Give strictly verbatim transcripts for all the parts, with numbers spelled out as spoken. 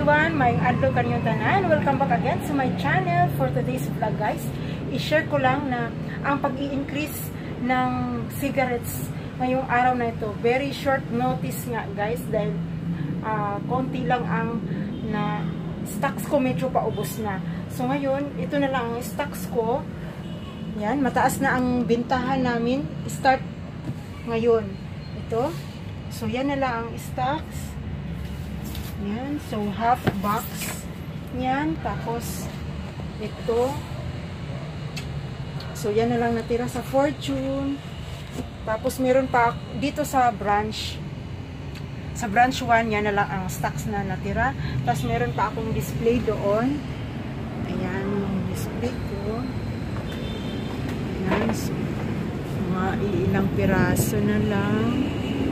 everyone, maayong adlaw kaninyong tanan. Welcome back again to my channel. For today's vlog guys, i-share ko lang na ang pag-i-increase ng cigarettes ngayong araw na ito. Very short notice nga guys dahil uh, konti lang ang na stocks ko, medyo paubos na. So ngayon, ito na lang ang stocks ko. Yan, mataas na ang bintahan namin. Start ngayon. Ito. So yan na lang ang stocks. Yan, so half box. Yan, tapos ito. So yan na lang natira sa Fortune. Tapos meron pa dito sa branch. Sa branch one, yan na lang ang stocks na natira. Tapos meron pa akong display doon. Ayan yung display ko. Ayan, so mga ilang piraso na lang.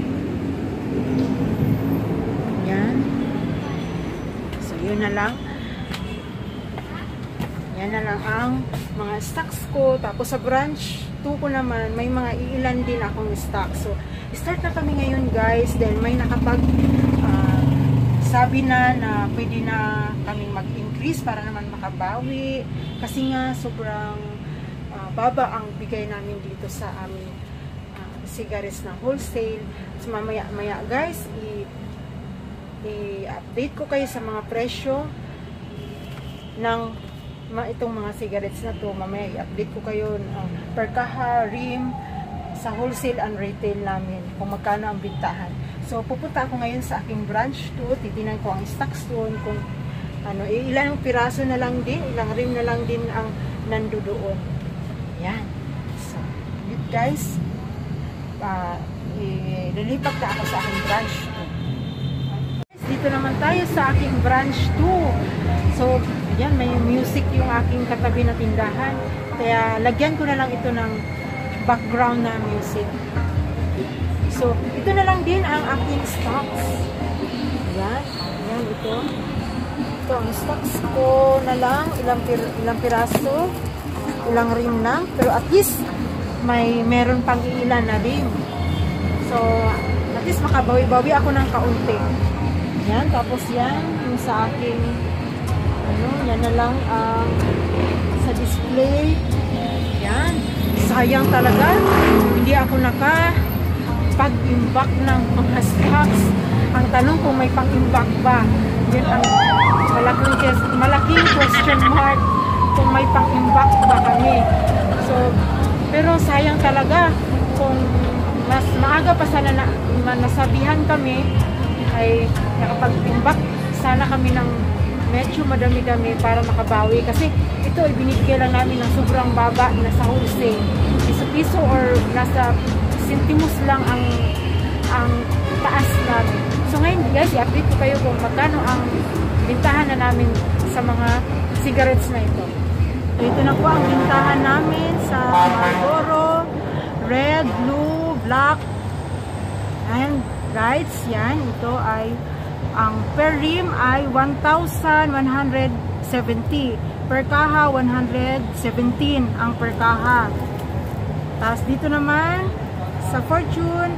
Yan. Yun na lang. Yan na lang ang mga stocks ko. Tapos sa branch two ko naman, may mga ilan din akong stock. So, start na kami ngayon guys. Dahil may nakapag uh, sabi na na pwede na kaming mag-increase para naman makabawi. Kasi nga sobrang uh, baba ang bigay namin dito sa aming uh, cigarettes na wholesale. So, mamaya maya guys, i i-update ko kayo sa mga presyo ng itong mga cigarettes na to. Mamaya i-update ko kayo uh, per kaha, rim, sa wholesale and retail namin kung magkano ang bintahan. So pupunta ako ngayon sa aking branch two, titinan ko ang stocks doon kung ano, ilang piraso na lang din, ilang rim na lang din ang nando doon. Yan. So yun guys, uh, ililipat na ako sa aking branch two. Dito naman tayo sa aking branch two. So, ayan, may music yung aking katabi na tindahan. Kaya, lagyan ko na lang ito ng background na music. So, ito na lang din ang aking stocks. Ayan, ayan, ito. Ito ang stocks ko na lang. Ilang, pir ilang piraso. Ilang rim lang. Pero at least, may meron pang ilan na rim. So, at least makabawi-bawi ako ng kaunti. Yan, tapos yan, yung sa aking, ano, yan na lang, um, sa display. Yan, sayang talaga. Hindi ako nakapag-imbak ng mga stocks. Ang tanong kung may pang-imbak ba. Yan ang malaking, malaking question mark kung may pang-imbak ba kami. So, pero sayang talaga kung mas maaga pa sana na, nasabihan kami ay nakapag-imbak sana kami ng medyo madami-dami para makabawi kasi ito ay binibigay lang namin ng sobrang baba na sa wholesale, piso-piso or nasa sentimos lang ang ang taas namin. So ngayon guys, i-update ko kayo kung magkano ang bintahan na namin sa mga cigarettes na ito. So, ito na po ang bintahan namin sa Marlboro, red, blue, black, and guys, yan, ito ay ang per rim ay one thousand one hundred seventy, per kaha one hundred seventeen ang per kaha. Tapos dito naman sa Fortune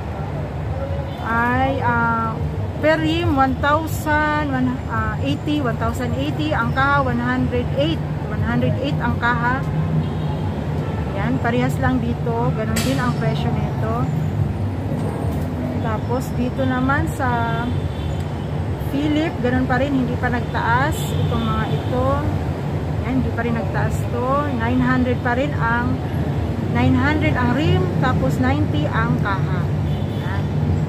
ay uh, per rim one thousand eighty, one thousand eighty ang kaha, one hundred eight, one hundred eight ang kaha. Yan, parehas lang dito, ganun din ang presyo nito. Tapos dito naman sa Philip, ganun pa rin, hindi pa nagtaas itong mga ito. Yan, hindi pa rin nagtaas to. nine hundred pa rin ang nine hundred ang rim, tapos ninety ang kaha. Yan.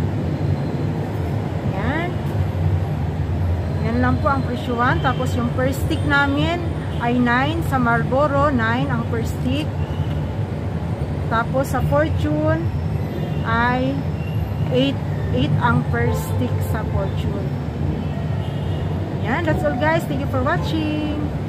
Yan. Yan lang po ang presyuhan. Tapos yung per stick namin ay nine sa Marlboro, nine ang per stick. Tapos sa Fortune ay eight, eight ang per stick sa Fortune. Yan, that's all guys. Thank you for watching.